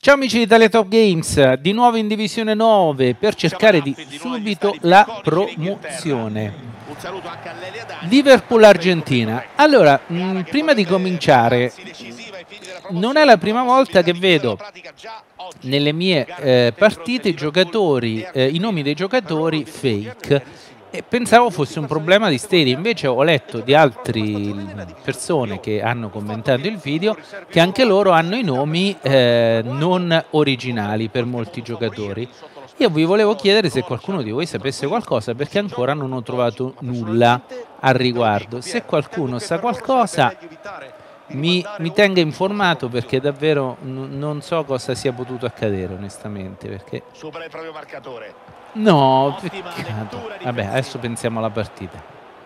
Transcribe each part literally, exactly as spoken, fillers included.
Ciao amici di Italia Top Games, di nuovo in Divisione nove per cercare di subito la promozione. Liverpool-Argentina. Allora, mh, prima di cominciare, non è la prima volta che vedo nelle mie eh, partite i giocatori, eh, i nomi dei giocatori fake. E pensavo fosse un problema di Stadia, invece ho letto di altre persone che hanno commentato il video che anche loro hanno i nomi eh, non originali per molti giocatori. Io vi volevo chiedere se qualcuno di voi sapesse qualcosa, perché ancora non ho trovato nulla al riguardo. Se qualcuno sa qualcosa mi, mi tenga informato, perché davvero non so cosa sia potuto accadere onestamente, perché... Supera il proprio marcatore. No, peccato. Vabbè, adesso pensiamo alla partita.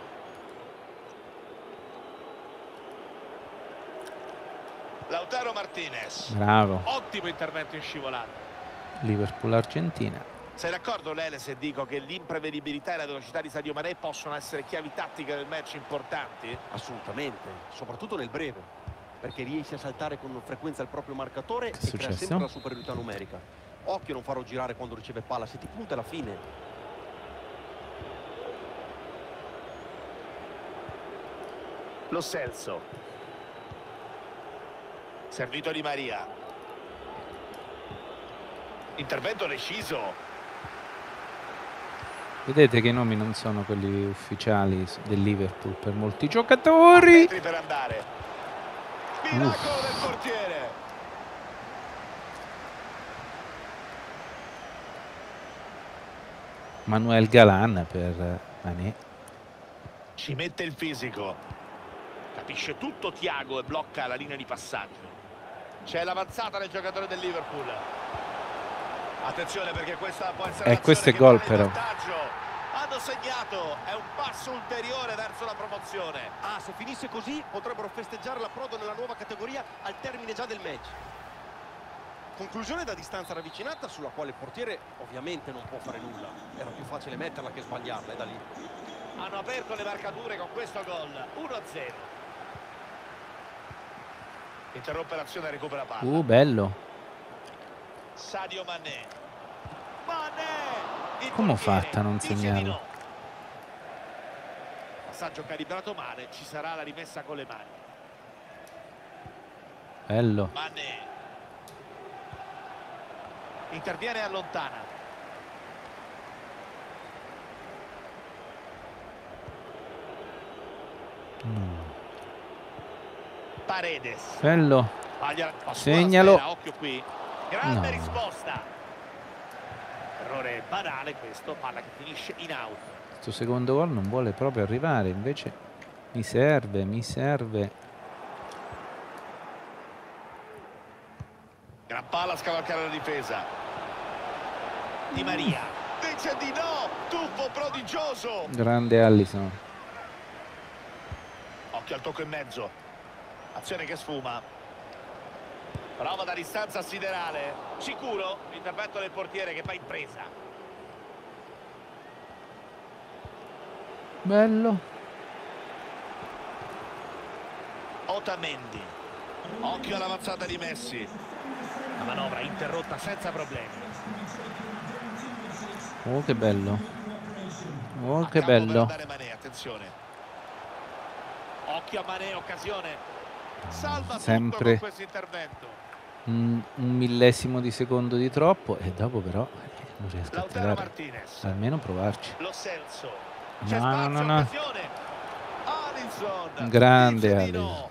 Lautaro Martinez. Bravo. Ottimo intervento in scivolata. Liverpool-Argentina. Sei d'accordo, Lele, se dico che l'imprevedibilità e la velocità di Sadio Mané possono essere chiavi tattiche del match importanti? Assolutamente, soprattutto nel breve, perché riesce a saltare con frequenza il proprio marcatore Che è e crea successo? sempre la superiorità numerica. Occhio a non farlo girare quando riceve palla, se ti punta alla fine. Lo Celso. Servito di Maria. Intervento deciso. Vedete che i nomi non sono quelli ufficiali del Liverpool per molti giocatori. Per andare. Miracolo del portiere. Manuel Galan per Mané. Ci mette il fisico. Capisce tutto Thiago e blocca la linea di passaggio. C'è l'avanzata del giocatore del Liverpool. Attenzione, perché questa può essere E questo è gol però. Hanno segnato, è un passo ulteriore verso la promozione. Ah, se finisse così potrebbero festeggiare l'approdo nella nuova categoria al termine già del match. Conclusione da distanza ravvicinata, sulla quale il portiere ovviamente non può fare nulla. Era più facile metterla che sbagliarla, è da lì. Hanno aperto le marcature con questo gol. uno a zero. Interrompe l'azione e recupera palla. Uh, bello. Sadio Mané. Mané! Come ho fatto a non segnarlo? No. Passaggio calibrato male, ci sarà la rimessa con le mani. Bello. Mané. Interviene e allontana. Mm. Paredes. Bello. Segnalo. Occhio qui. Grande No. risposta. Errore banale questo, palla che finisce in out. Questo secondo gol non vuole proprio arrivare, invece mi serve, mi serve. Gran palla a scavalcare la difesa. Di Maria. Dice di no, tuffo prodigioso. Grande Alisson. Occhio al tocco in mezzo. Azione che sfuma. Prova da distanza siderale. Sicuro l'intervento del portiere che fa in presa. Bello. Otamendi. Occhio all'avanzata di Messi. La manovra interrotta senza problemi. Oh, che bello. Oh, A che campo bello. per andare Mané, attenzione. Occhio a Mané, occasione. Salva Sempre tutto con questo intervento. un, un millesimo di secondo di troppo, e dopo però eh, non riesco a Lautaro tirare. Martinez. Almeno provarci. Lo Celso. No, no, no, no. Alisson. Grande Dice di Alisson. no.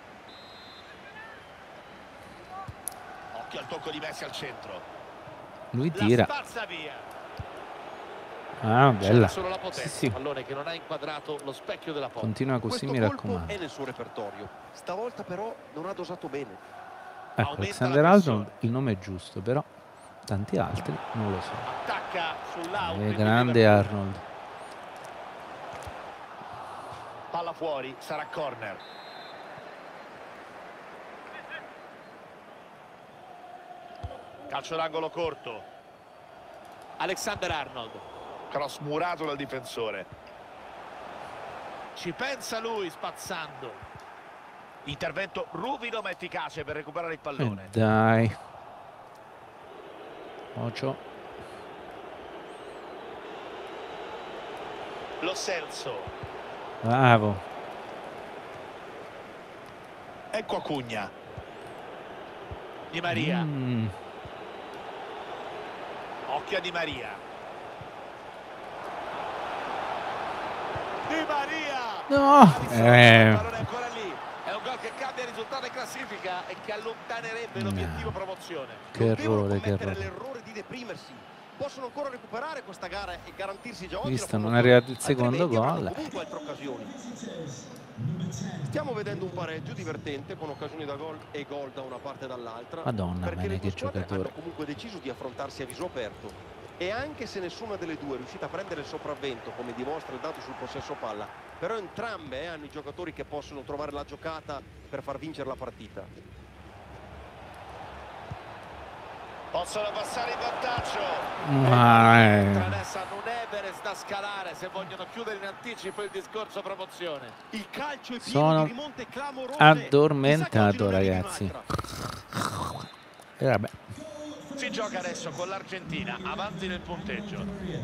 Occhio al tocco di Messi al centro. Lui tira. La spazza via. Ah, bella. Solo la potenza. Sì, sì. Pallone che non ha inquadrato lo specchio della porta. Continua così, Questo mi colpo raccomando. è nel suo repertorio. Stavolta però non ha dosato bene. Ecco, Alexander Arnold, il nome è giusto, però tanti altri non lo so. Attacca sull'out. È grande Arnold. Palla fuori, sarà corner. Calcio d'angolo corto. Alexander Arnold. Cross murato dal difensore. Ci pensa lui spazzando. Intervento ruvido ma efficace per recuperare il pallone. Eh dai. Ocio. Lo Celso. Bravo. Ecco Acugna. Di Maria. Mm. Occhio a Di Maria. Di Maria. No. Eh. Il pallone è ancora lì. È un gol che cambia il risultato in classifica e che allontanerebbe l'obiettivo promozione. Che Non devono errore, che commettere errore. l'errore di deprimersi. Possono ancora recuperare questa gara e garantirsi già oggi Visto, la non è promozione. arrivato il secondo Altrimenti avranno gol. comunque altre occasioni. Stiamo vedendo un pareggio divertente con occasioni da gol e gol da una parte e dall'altra. Madonna, perché bene, le due che squadre giocatore. hanno comunque deciso di affrontarsi a viso aperto. E anche se nessuna delle due è riuscita a prendere il sopravvento, come dimostra il dato sul possesso palla, però entrambe eh, hanno i giocatori che possono trovare la giocata per far vincere la partita. Possono passare in vantaggio. Ma è... Adesso hanno un Everest da scalare se vogliono chiudere in anticipo il discorso promozione. Il calcio è pieno Sono di rimonte clamorose. addormentato, ragazzi. E vabbè. Si gioca adesso con l'Argentina avanti nel punteggio.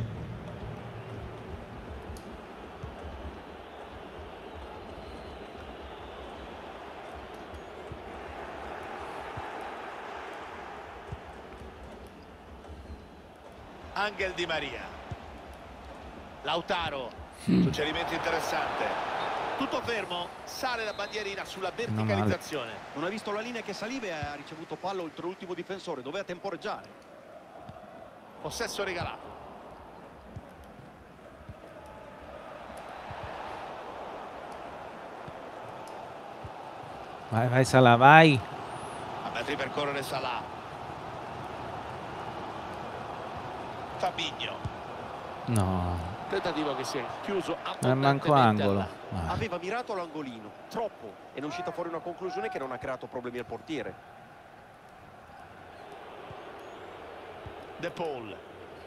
Angel Di Maria. Lautaro. Suggerimento interessante. Tutto fermo, sale la bandierina sulla verticalizzazione. Non ha visto la linea che saliva e ha ricevuto palla oltre l'ultimo difensore, doveva temporeggiare. Possesso regalato. Vai, vai Salah, vai. A metri per correre Salah. Fabinho. No. Tentativo che si è chiuso Non è manco abbondantemente angolo. alla- Ah. Aveva mirato l'angolino, troppo, e ne è uscita fuori una conclusione che non ha creato problemi al portiere. De Paul.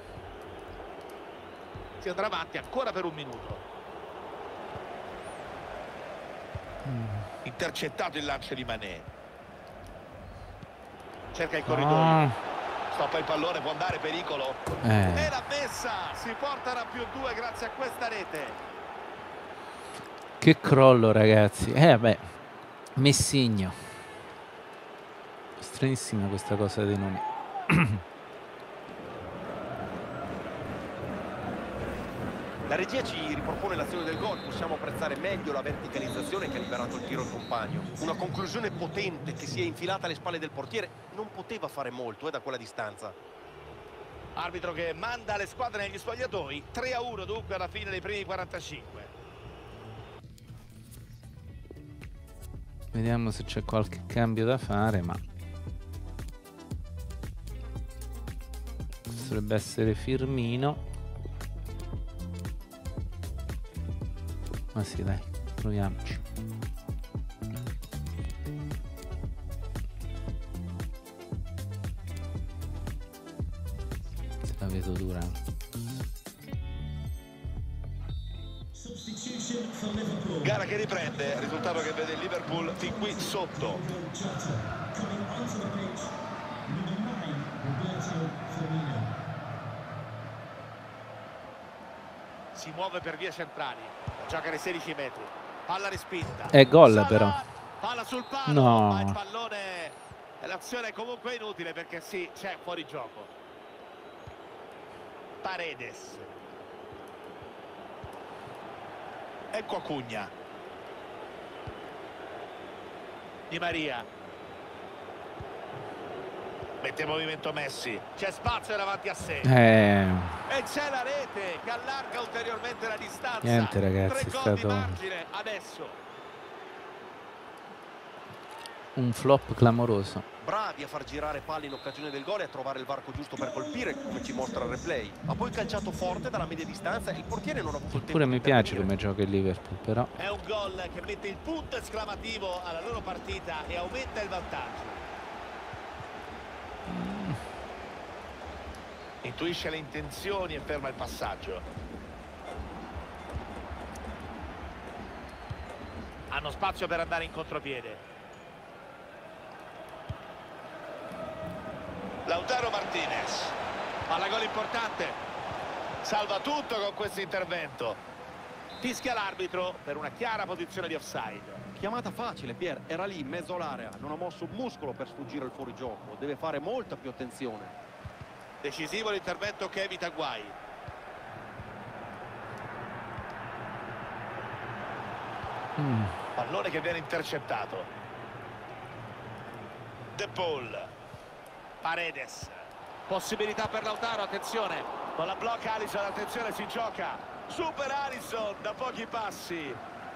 Si andrà avanti ancora per un minuto. Mm. Intercettato il lancio di Mané. Cerca il corridoio. Ah. Stoppa il pallone, può andare, pericolo. Eh. E l'ha messa. Si portano a più due grazie a questa rete. Che crollo, ragazzi. Eh vabbè. Messigno. Stranissima questa cosa dei nomi. La regia ci ripropone l'azione del gol, possiamo apprezzare meglio la verticalizzazione che ha liberato il tiro al compagno. Una conclusione potente che si è infilata alle spalle del portiere, non poteva fare molto eh, da quella distanza. Arbitro che manda le squadre negli spogliatoi. tre a uno dunque alla fine dei primi quarantacinque. Vediamo se c'è qualche cambio da fare, ma dovrebbe essere Firmino. Ma sì, dai, proviamoci. Se la vedo dura. Gara che riprende, risultato che vede il Liverpool fin qui sotto. Si muove per vie centrali, gioca nei sedici metri, palla respinta. È gol Salah, però. palla sul palo, No. ma il pallone, l'azione è comunque inutile perché sì, c'è fuori gioco. Paredes. Ecco Acugna. Di Maria. Mette in movimento Messi. C'è spazio davanti a sé. Eh, E c'è la rete che allarga ulteriormente la distanza. Niente, ragazzi, Tre è gol stato- di margine adesso. un flop clamoroso. Bravi a far girare palle in occasione del gol e a trovare il varco giusto per colpire, come ci mostra il replay. Ha poi calciato forte dalla media distanza e il portiere non ha avuto il tempo Pure di mi piace intervenire. come gioca il Liverpool, però. È un gol che mette il punto esclamativo alla loro partita e aumenta il vantaggio. Intuisce le intenzioni e ferma il passaggio. Hanno spazio per andare in contropiede. Lautaro Martinez. Palla gol importante. Salva tutto con questo intervento. Fischia l'arbitro per una chiara posizione di offside. Chiamata facile, Pier, era lì in mezzo all'area, non ha mosso un muscolo per sfuggire il fuorigioco, deve fare molta più attenzione. Decisivo l'intervento che evita guai. Mm. Pallone che viene intercettato. De Paul. Paredes. Possibilità per Lautaro, attenzione. Con la blocca Alisson, attenzione, si gioca. Super Alisson da pochi passi.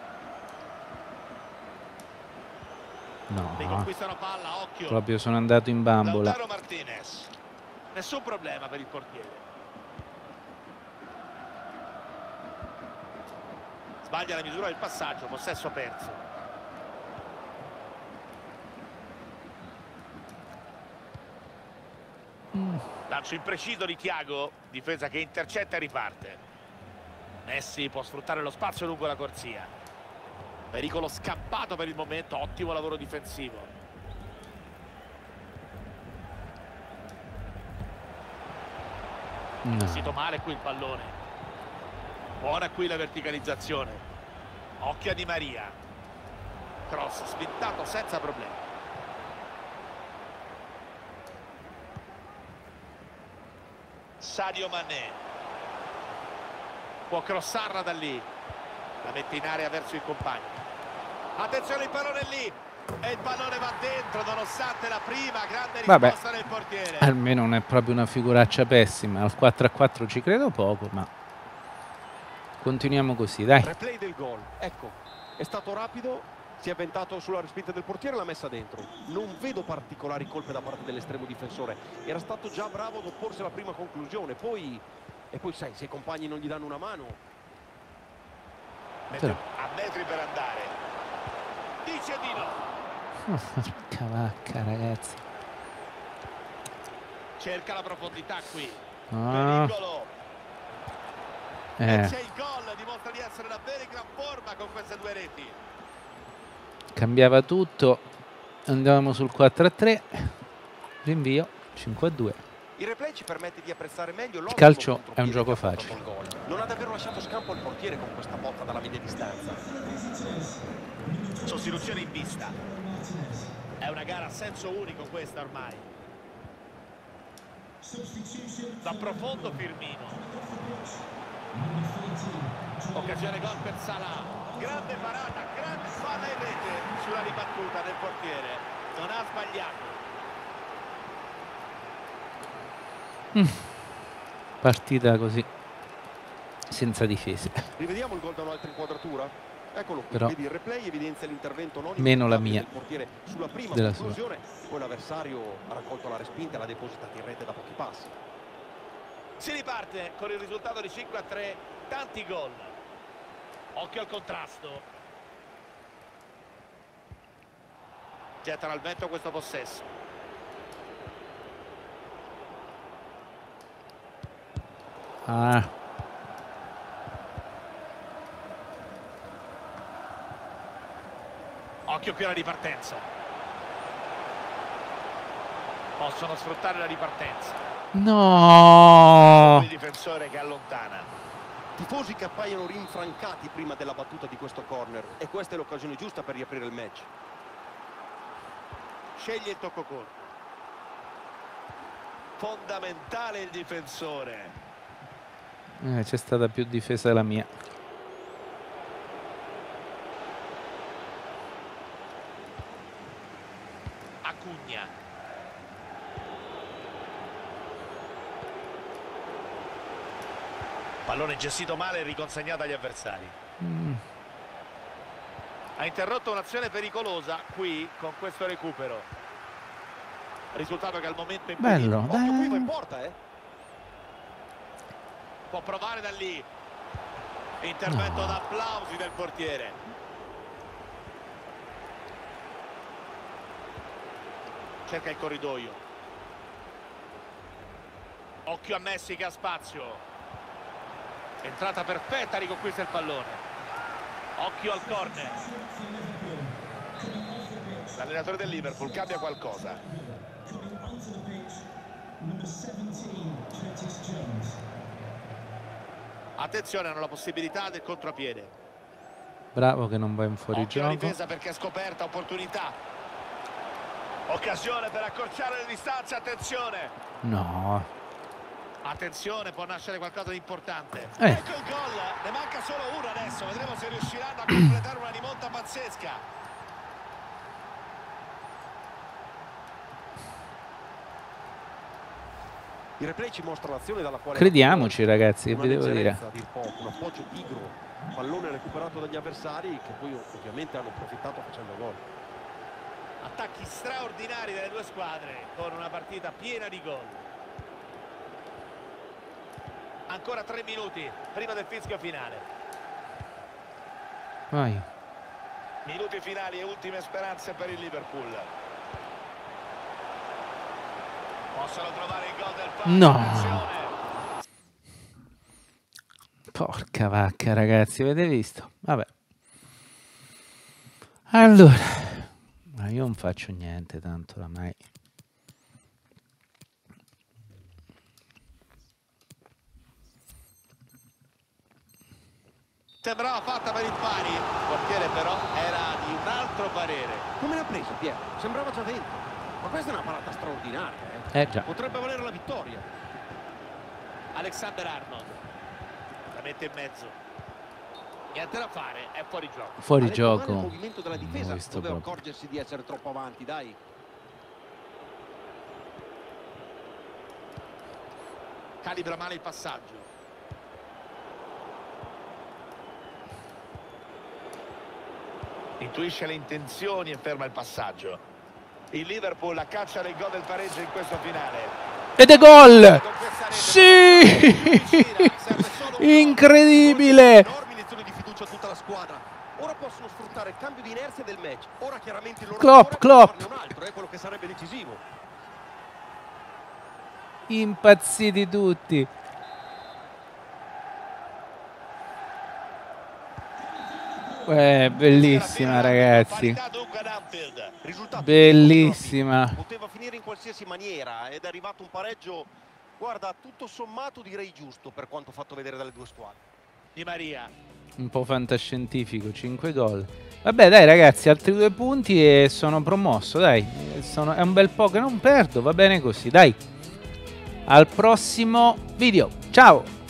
No, Riconquistano palla, occhio. proprio sono andato in bambola. Lautaro Martinez. Nessun problema per il portiere. Sbaglia la misura del passaggio, possesso perso. Mm. Lancio impreciso di Thiago, difesa che intercetta e riparte. Messi può sfruttare lo spazio lungo la corsia. Pericolo scappato per il momento, ottimo lavoro difensivo. No. Gestito male qui il pallone. Buona qui la verticalizzazione. Occhio a Di Maria. Cross spintato senza problemi. Sadio Mané. Può crossarla da lì. La mette in area verso il compagno. Attenzione, il pallone è lì. E il pallone va dentro nonostante la prima grande risposta del portiere. Almeno non è proprio una figuraccia pessima. Al quattro a quattro ci credo poco, ma continuiamo così, dai. Replay del gol, ecco, è stato rapido, si è avventato sulla respinta del portiere e l'ha messa dentro. Non vedo particolari colpe da parte dell'estremo difensore, era stato già bravo ad opporsi alla prima conclusione, poi e poi sai, se i compagni non gli danno una mano. Mette a metri per andare. Dice di no. Oh, porca vacca, ragazzi. Cerca la profondità qui. Ah. Pericolo. Eh. E c'è il gol, dimostra di essere davvero in gran forma con queste due reti. Cambiava tutto, andavamo sul quattro a tre, rinvio cinque a due. Il replay ci permette di apprezzare meglio il calcio è un gioco facile. Non ha davvero lasciato scampo al portiere con questa botta dalla media distanza. Sostituzione in vista. È una gara a senso unico questa ormai. Da profondo Firmino. Occasione gol per Salah. Grande parata, grande palla in rete sulla ribattuta del portiere. Non ha sbagliato. Mm. Partita così, senza difesa. Rivediamo il gol da un'altra inquadratura. Eccolo qui, Però vedi il replay evidenzia l'intervento non meno la mia del portiere sulla prima della conclusione, poi l'avversario ha raccolto la respinta e l'ha depositata in rete da pochi passi. Si riparte con il risultato di cinque a tre, tanti gol. Occhio al contrasto. Gettano al vento questo possesso. Ah. Occhio qui alla ripartenza. Possono sfruttare la ripartenza. No! Il difensore che allontana. Tifosi che appaiono rinfrancati prima della battuta di questo corner e questa è l'occasione giusta per riaprire il match. Sceglie il tocco corto. Fondamentale il difensore. Eh, c'è stata più difesa della mia. Acugna. Pallone gestito male e riconsegnato agli avversari. Mm. Ha interrotto un'azione pericolosa qui con questo recupero. Risultato che al momento è bello, Occhio qui va in porta, eh. Può provare da lì. Intervento no. da applausi del portiere. Cerca il corridoio. Occhio a Messi che ha spazio. Entrata perfetta, riconquista il pallone. Occhio al corner. L'allenatore del Liverpool cambia qualcosa. attenzione, hanno la possibilità del contropiede. Bravo che non va in Occhio alla fuorigioco. difesa perché è scoperta, opportunità. Occasione per accorciare le distanze, attenzione. No. Attenzione, può nascere qualcosa di importante. Eh. Ecco il gol, ne manca solo uno adesso, vedremo se riusciranno a completare una rimonta pazzesca. Il replay ci mostra l'azione dalla quale... Crediamoci ragazzi, che una vi devo dire. leggerezza, a dir poco, un appoggio pigro, pallone recuperato dagli avversari che poi ovviamente hanno approfittato facendo gol. Attacchi straordinari delle due squadre con una partita piena di gol. Ancora tre minuti prima del fischio finale. Vai. Minuti finali e ultime speranze per il Liverpool. Possono trovare il gol del palo. No. Attenzione. Porca vacca ragazzi, avete visto? Vabbè. Allora, ma io non faccio niente tanto oramai. Sembrava fatta per il pari. Il portiere però era di un altro parere. Come l'ha preso Piero? Sembrava già dentro. Ma questa è una parata straordinaria, eh? Eh già. Potrebbe valere la vittoria. Alexander Arnold la mette in mezzo. Niente da fare, è fuori gioco. Fuori Ha letto male gioco. il movimento della Non ho difesa, visto doveva proprio. accorgersi di essere troppo avanti, dai. Calibra male il passaggio. Intuisce le intenzioni e ferma il passaggio. Il Liverpool accaccia il gol del pareggio in questo finale. Ed è gol! Sì! Incredibile! Enormi lezioni di fiducia a tutta la squadra. Ora possono sfruttare il cambio di inerzia del match. Ora chiaramente il loro Klopp, errore è Klopp. farne un altro, è quello che sarebbe decisivo. Impazziti tutti. Eh, bellissima ragazzi. Bellissima. Poteva finire in qualsiasi maniera ed è arrivato un pareggio, guarda, tutto sommato direi giusto per quanto fatto vedere dalle due squadre. Di Maria. Un po' fantascientifico, cinque gol. Vabbè dai ragazzi, altri due punti e sono promosso, dai. Sono, è un bel po' che non perdo, va bene così, dai. Al prossimo video, ciao!